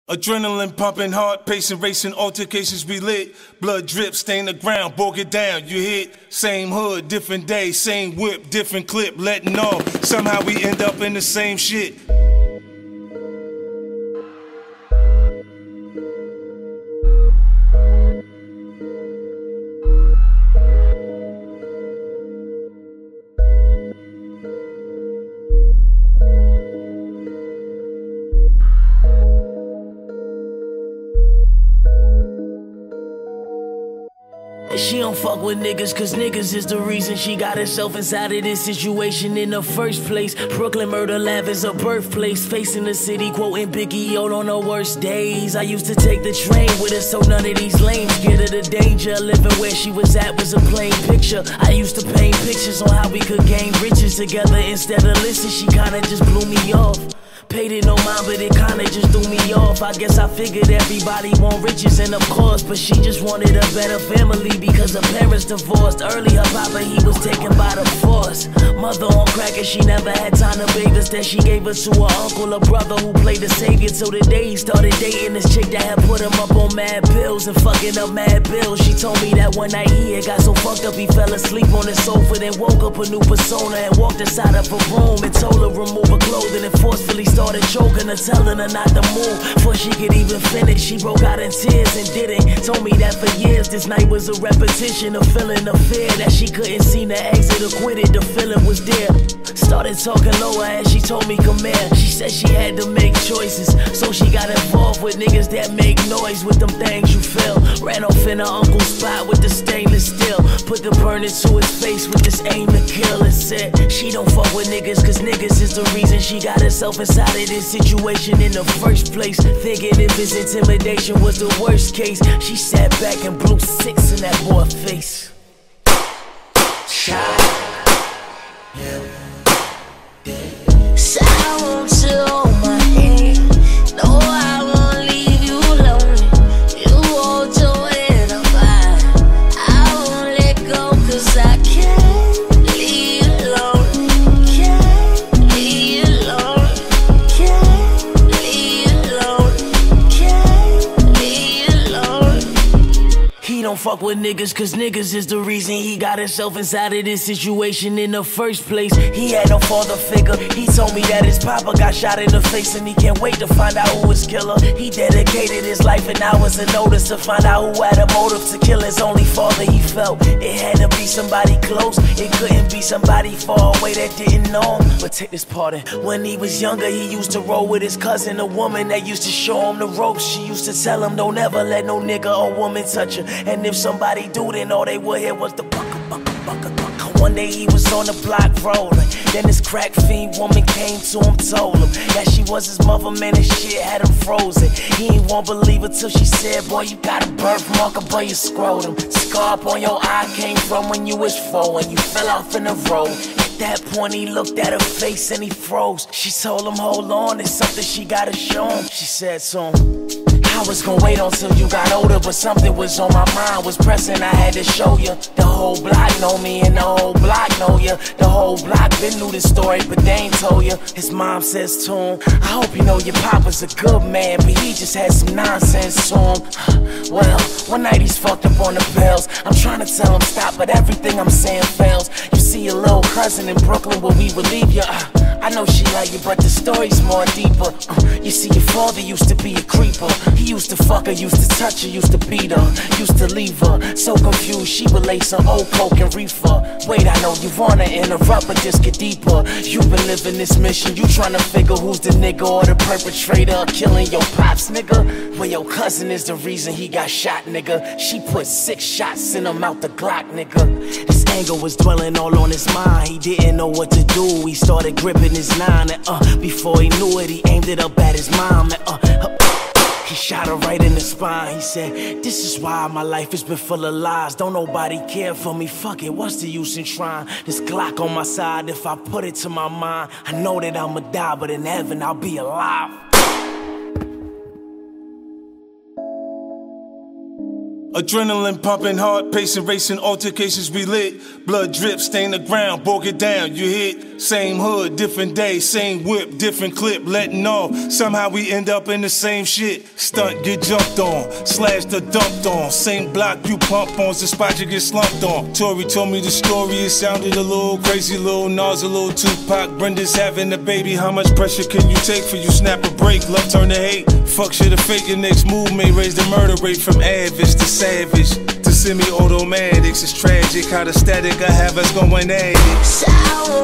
Adrenaline pumping, heart pacing, racing, altercations we lit. Blood drip, stain the ground, broke it down, you hit. Same hood, different day, same whip, different clip, letting off. Somehow we end up in the same shit. She don't fuck with niggas, cause niggas is the reason she got herself inside of this situation in the first place. Brooklyn Murder Lab is her birthplace. Facing the city, quoting Biggie out on her worst days. I used to take the train with her so none of these lames get her the danger. Living where she was at was a plain picture. I used to paint pictures on how we could gain riches together. Instead of listen, she kinda just blew me off. Paid it no mind, but it kinda just threw me off. I guess I figured everybody want riches, and of course, but she just wanted a better family because her parents divorced early. Her papa, he was taken by the force. Mother on crack and she never had time to bathe us. Then she gave us to her uncle, a brother who played the savior. Till the day he started dating this chick that had put him up on mad pills and fucking up mad bills. She told me that one night he had got so fucked up he fell asleep on the sofa, then woke up a new persona and walked inside of her room and told her remove her clothing and forcefully started choking her, telling her not to move before she could even finish. She broke out in tears and didn't. Told me that for years this night was a repetition of feeling of fear, that she couldn't seem to exit or quit it. The feeling was there. Started talking lower and she told me come here. She said she had to make choices, so she got involved with niggas that make noise with them things you feel. Ran off in her uncle's spot with the stainless steel, put the burner to his face with this aim to kill, and said she don't fuck with niggas cause niggas is the reason she got herself inside of this situation in the first place. Thinking if his intimidation was the worst case, she sat back and blew 6 in that boy's face. Shot. So I want you on my hand. No, I won't leave you lonely. You hold your head up high. I won't let go cause I can't leave you alone. Can't leave you alone. Can't leave you alone. Can't leave you alone. He don't fuck with niggas cause niggas is the reason he got himself inside of this situation in the first place. He had no father figure. He told me that his papa got shot in the face and he can't wait to find out who his killer. He dedicated his life and hours and notice to find out who had a motive to kill his only father he felt. It had to be somebody close. It couldn't be somebody far away that didn't know him. But take this part in. When he was younger, he used to roll with his cousin, a woman that used to show him the ropes. She used to tell him don't ever let no nigga or woman touch her, and if somebody do, then all they would hear was the bucka, bucka, bucka, bucka. One day he was on the block rolling. Then this crack fiend woman came to him, told him that she was his mother, man, and shit had him frozen. He ain't won't believe it till she said, boy, you got a birthmark above your scrotum. Scar up on your eye came from when you was 4 and you fell off in the road. At that point he looked at her face and he froze. She told him, hold on, it's something she gotta show him. She said to him, I was gonna wait until you got older, but something was on my mind, was pressing, I had to show you. The whole block know me and the whole block know you. The whole block been knew this story, but they ain't told you. His mom says to him, I hope you know your papa's a good man, but he just had some nonsense to him. Well, one night he's fucked up on the pills. I'm trying to tell him stop, but everything I'm saying fails. You see your little cousin in Brooklyn where we would leave you. I know she like you, but the story's more deeper. You see, your father used to be a creeper. He used to fuck her, used to touch her, used to beat her, used to leave her so confused she would lay some old coke and reefer. Wait, I know you wanna interrupt, but just get deeper. You've been living this mission, you tryna figure who's the nigga or the perpetrator of killing your pops, nigga. Well, your cousin is the reason he got shot, nigga. She put 6 shots in him out the Glock, nigga. This anger was dwelling all on his mind. He didn't know what to do. He started gripping his 9 and before he knew it, he aimed it up at his mom and he shot her right in the spine. He said, this is why my life has been full of lies. Don't nobody care for me, fuck it, what's the use in trying? This Glock on my side, if I put it to my mind, I know that I'ma die, but in heaven I'll be alive. Adrenaline pumping, heart pacing, racing, altercations we lit. Blood drip, stain the ground, broke it down, you hit. Same hood, different day, same whip, different clip, letting off. Somehow we end up in the same shit. Stunt get jumped on, slashed or dumped on. Same block you pump on, the spot you get slumped on. Tori told me the story, it sounded a little crazy. Lil Nas, a little Tupac, Brenda's having a baby. How much pressure can you take for you snap a break? Love turn to hate, fuck shit or fake. Your next move may raise the murder rate from average to savage to semi-automatics. It's tragic how the static I have us going at it. So